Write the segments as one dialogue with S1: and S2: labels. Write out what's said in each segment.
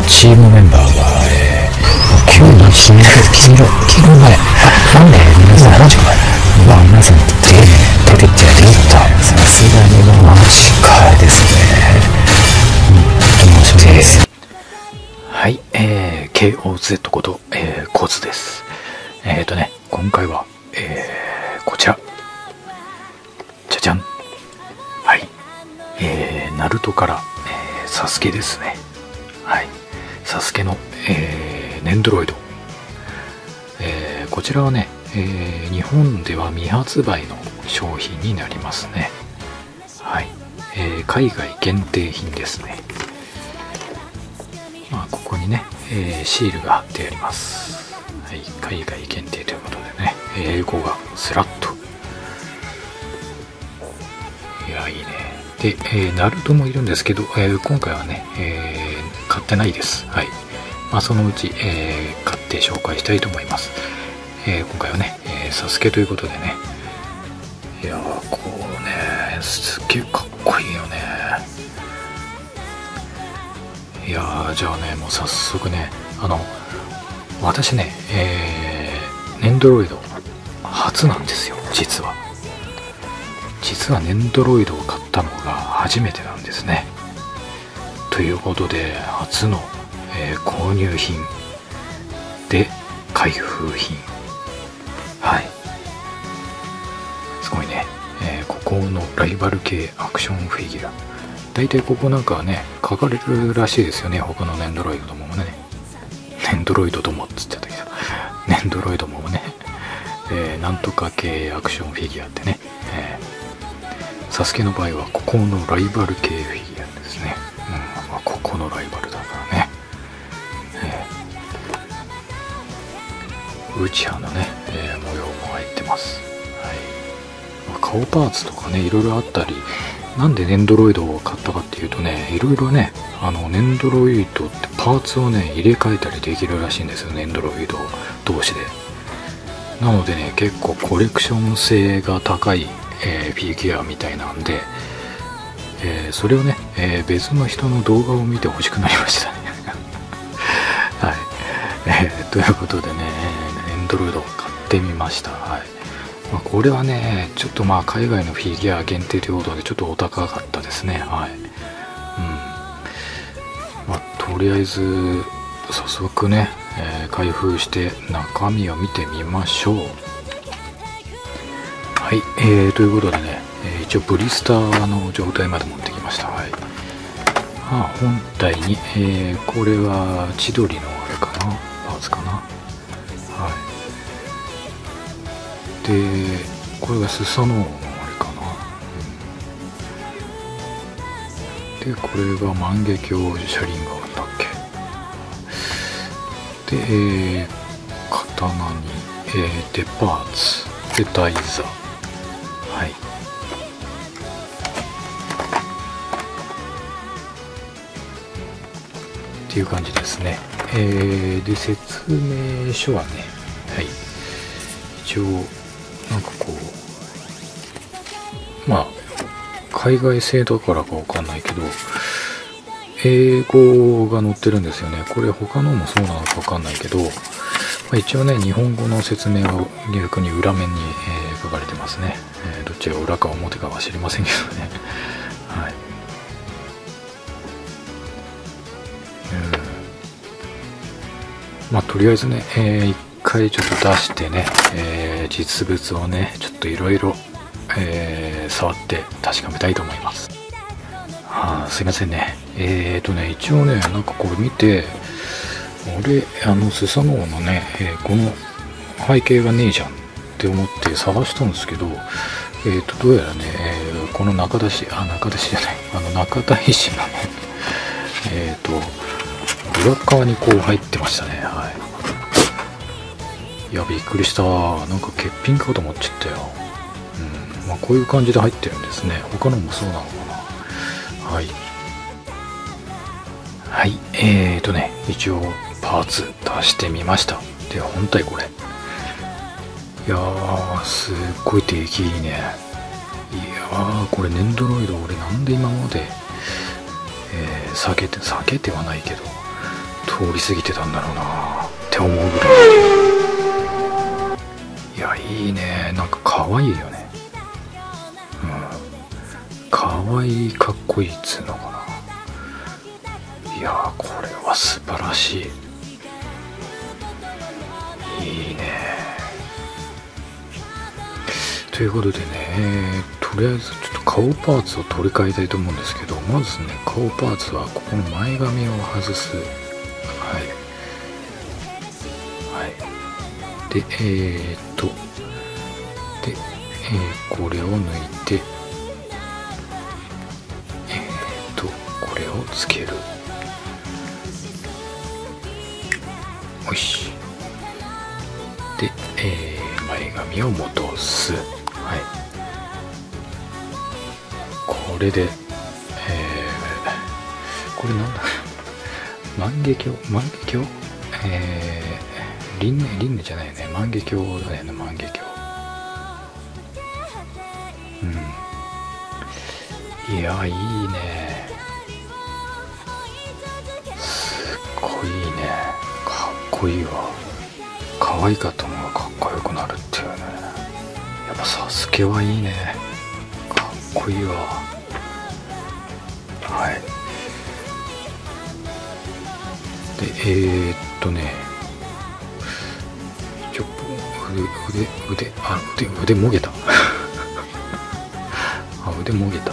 S1: チームメンバーが、急に黄色前なんで皆さん皆さん出てっちゃ出たさすがにマジかですね。面白いです。はい、KOZ こと、コズです。今回は、こちらじゃじゃん。はい、ナルトから、サスケですね。はい、サスケの、ネンドロイド、こちらはね、日本では未発売の商品になりますね。はい、海外限定品ですね。ここにね、シールが貼ってあります。はい、海外限定ということでね、英語がスラッと。いや、いいね。で、ナルトもいるんですけど、今回はね、買ってないです。はい。そのうち、買って紹介したいと思います。今回はね、サスケということでね。いやー、こうね、すっげえかっこいいよね。いやー、じゃあね、もう早速ね、私ね、ネンドロイド初なんですよ、実はネンドロイドを買ったのが初めてなんですね。ということで初の、購入品で開封品。はい、すごいね。ここのライバル系アクションフィギュア、大体ここなんかはね書かれるらしいですよね。他のネンドロイドどももね、ネンドロイドどもっつっちゃったけどネンドロイドもね、なんとか系アクションフィギュアってね、サスケの場合はここのライバル系フィギュアですね。ここのライバルだからね。ウチハのね、模様も入ってます。はい、顔パーツとかねいろいろあったり、なんでネンドロイドを買ったかっていうとね、いろいろね、ネンドロイドってパーツをね入れ替えたりできるらしいんですよ、ネンドロイド同士で。なのでね、結構コレクション性が高い、フィギュアみたいなんで、それをね、別の人の動画を見て欲しくなりましたねはい、ということでね、ネンドロイドを買ってみました。はい、これはねちょっと海外のフィギュア限定ということでちょっとお高かったですね。はい、とりあえず早速ね、開封して中身を見てみましょう。はい、ということでね、一応ブリスターの状態まで持ってきました。はい、本体に、これは千鳥のあれかな、パーツかな。はい、でこれがスサノオのあれかな。でこれが万華鏡車輪があったっけで、刀に、デパーツで台座。はい、っていう感じですね。で説明書はね、はい、一応なんかこう海外製だからかわかんないけど英語が載ってるんですよね。これ他のもそうなのかわかんないけど、一応ね日本語の説明は逆に裏面に、書かれてますね。どっちが裏か表かは知りませんけどねはい、とりあえずね、一回ちょっと出してね、実物をねちょっといろいろ触って確かめたいと思います。すいませんね。一応ねなんかこれ見て、俺スサノオのね、この背景がねえじゃんって思って探したんですけど、どうやらね、この中田市じゃない、中田石のね裏側にこう入ってましたね。はい、いやびっくりした。なんか欠品かと思っちゃったよ。こういう感じで入ってるんですね。他のもそうなのかな。はいはい、一応パーツ出してみました。で本体これ、いやーすっごい出来いいね。いやーこれネンドロイド俺なんで今まで、避けてはないけど通り過ぎてたんだろうなって思うぐらい。いや、いいね。なんか可愛いよね。可愛い、かっこいいっつうのかな。いや、これは素晴らしい。いいね。ということでね、とりあえずちょっと顔パーツを取り替えたいと思うんですけど、まずね、顔パーツはここの前髪を外す。はい。で、これを抜いて、これをつける。よし。で、前髪を戻す。はい。これで、これなんだ万華鏡輪廻じゃないよね。万華鏡だよね、万華鏡。いや、いいね。すっごいいいね。かっこいいわ。可愛かったのがかっこよくなるっていうね。やっぱサスケはいいね。かっこいいわ。はい。で、ちょっと腕もげた。腕もげた。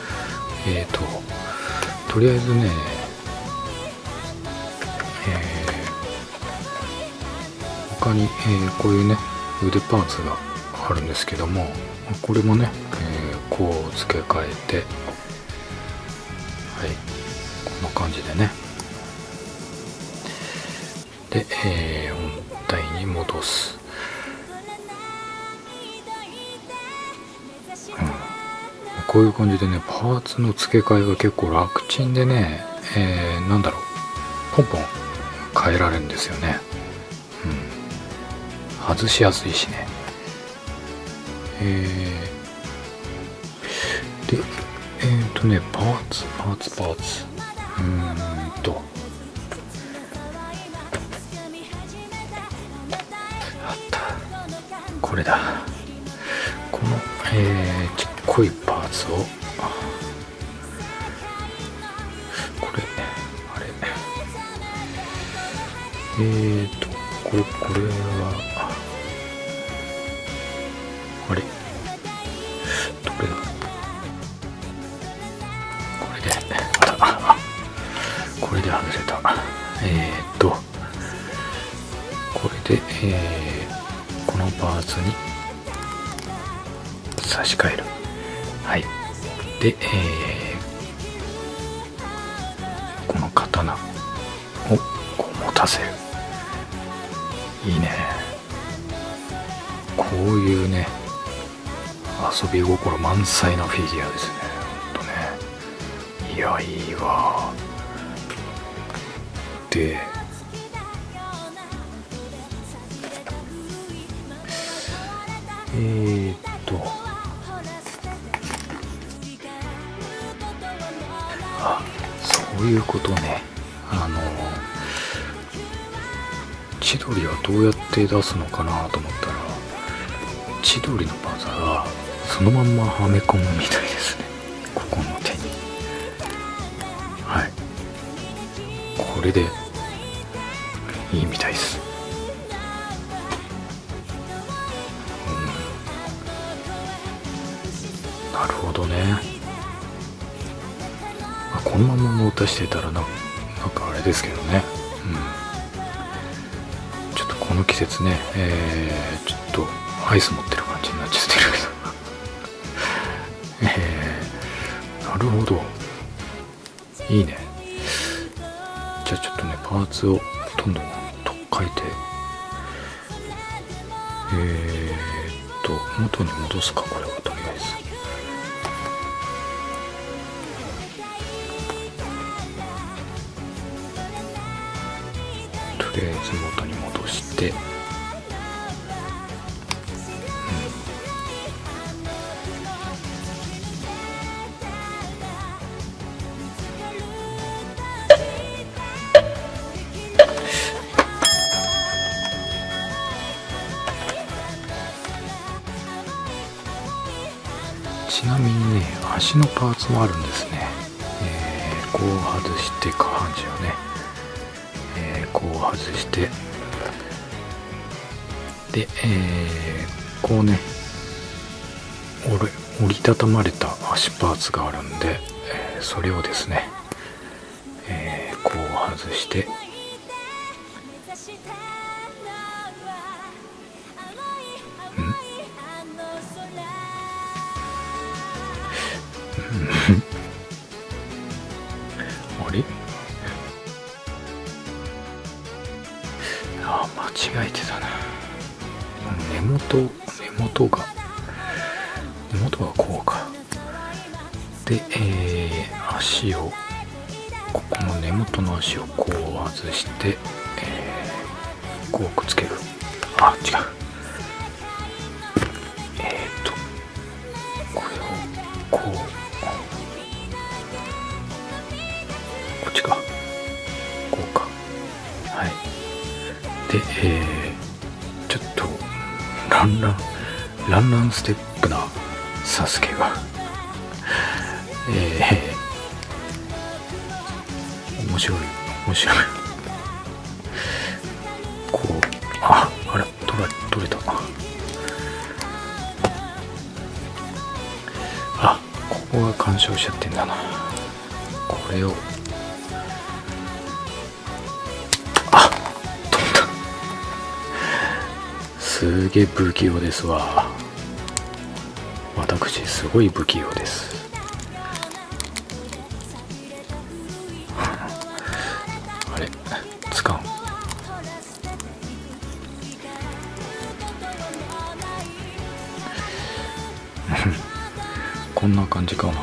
S1: とりあえずね、他に、こういうね腕パーツがあるんですけども、これもね、こう付け替えて、はい、こんな感じでね。で、本体に戻す。こういう感じでね、パーツの付け替えが結構楽ちんでね、なんだろう、ポンポン変えられるんですよね。外しやすいしね。で、パーツ。あった。これだ。この、ちっこいパーツを、これ、あれ、これは、あれ、どれだ、これで、これで外れた。これで、このパーツに差し替える。はい。で、この刀をこう持たせる。いいね。こういうね、遊び心満載なフィギュアですね。ほんとね。いや、いいわ。で、そういうことね。千鳥はどうやって出すのかなと思ったら、千鳥のパーツはそのまんまはめ込むみたいですね。ここの手に。はい。これでいいみたいです。なるほどね。このまま持たしてたらなんかあれですけどね。ちょっとこの季節ね、ちょっとアイス持ってる感じになっちゃってるけどなるほど、いいね。じゃあちょっとね、パーツをどんどんと変えて、元に戻すか、これはとりあえず。とりあえず元に戻して、 ちなみにね、足のパーツもあるんですね。こう外して下半身をね、こう外してで、こうね折りたたまれた足パーツがあるんで、それをですね、こう外してあれ、間違えてたな。根元がこうか。で、足をここの根元の足をこう外して、こうくっつける。あ、違う。これをこう、こっちか、こうか。はい。で、ちょっとランランステップなサスケが面白いこう、あら取れた。あ、ここが干渉しちゃってんだな。これを飛んだ。すげえ不器用ですわ。私すごい不器用です。あれ、つかん。こんな感じかな。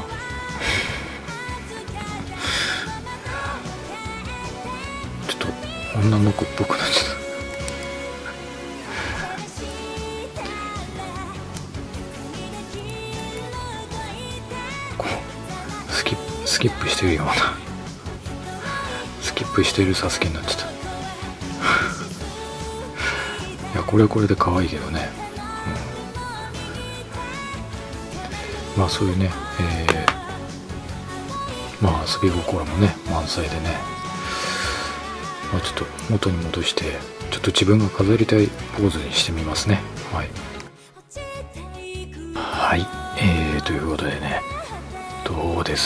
S1: ちょっと女の子っぽくなっちゃった。スキップしてるようなスキップしてるサスケになっちゃった。いや、これはこれで可愛いけどね、まあそういうね、まあ遊び心もね満載でね、まあ、ちょっと元に戻してちょっと自分が飾りたいポーズにしてみますね。はい、ということでね、どうです。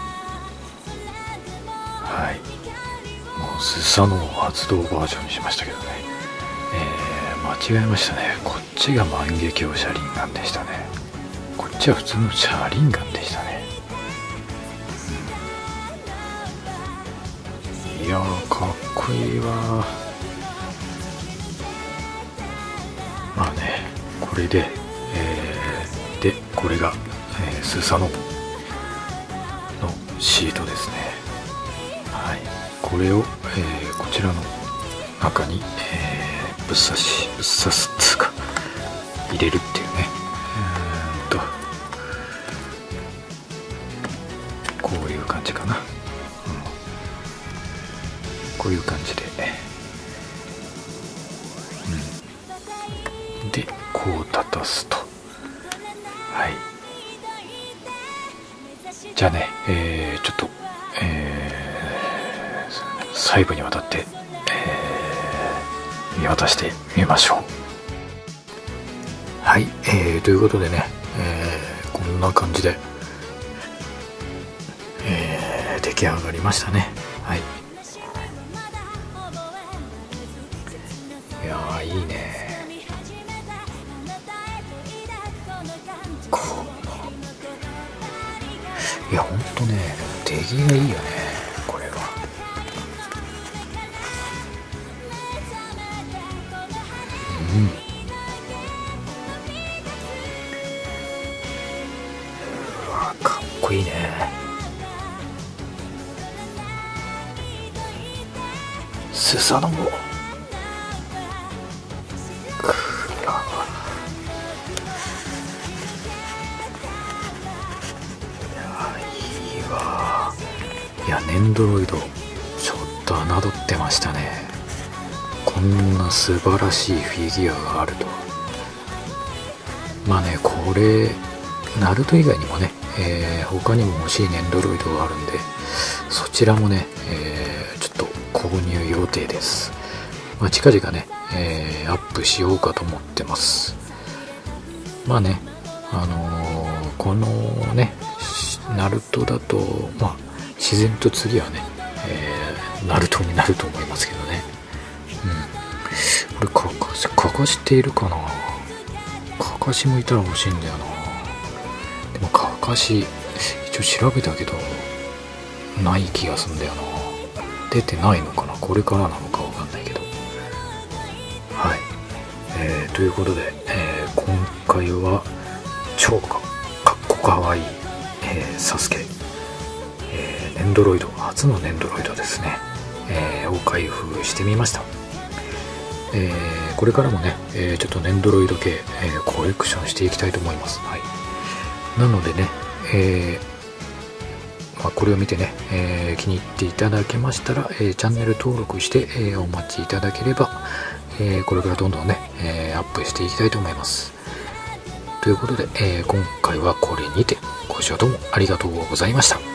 S1: はい、もうスサノオ発動バージョンにしましたけどね、間違えましたね。こっちが万華鏡車輪ガンでしたね。こっちは普通の車輪ガンでしたね。いやー、かっこいいわ。まあね、これで、でこれが、スサノオのシートですね。はい、これを、こちらの中に、ぶっ刺すっつうか入れるっていうね。こういう感じかな、こういう感じで、でこう立たすと。はい、じゃあね、ちょっと、細部にわたって、見渡してみましょう。はい、ということでね、こんな感じで、出来上がりましたね。はい、いやー、いいね。いや、ほんとね、出来がいいよね、これは。うわ、かっこいいね。スサノオ。いや、ネンドロイドちょっと侮ってましたね。こんな素晴らしいフィギュアがあるとは。まあね、これナルト以外にもね、他にも欲しいネンドロイドがあるんで、そちらもね、ちょっと購入予定です。まあ、近々ね、アップしようかと思ってます。まあね、このね、ナルトだと、まあ、自然と次はね、ナルトになると思いますけどね。これかかしっているかな。かかしもいたら欲しいんだよな。でもかかし一応調べたけどない気がすんだよな。出てないのかな、これからなのかわかんないけど。はい、ということで、今回は超かっこかわいい、サスケ、ネンドロイド、初のネンドロイドですね、を開封してみました。これからもね、ちょっとネンドロイド系、コレクションしていきたいと思います。はい、なのでね、まあ、これを見てね、気に入っていただけましたら、チャンネル登録して、お待ちいただければ、これからどんどんね、アップしていきたいと思います。ということで、今回はこれにてご視聴どうもありがとうございました。